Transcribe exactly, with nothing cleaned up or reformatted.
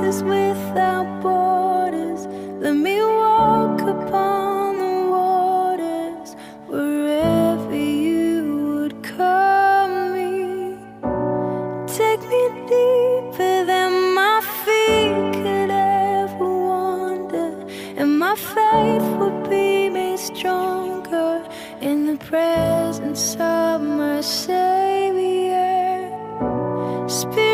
is without borders. Let me walk upon the waters wherever you would call me. Take me deeper than my feet could ever wander, and my faith would be made stronger in the presence of my Savior. Spirit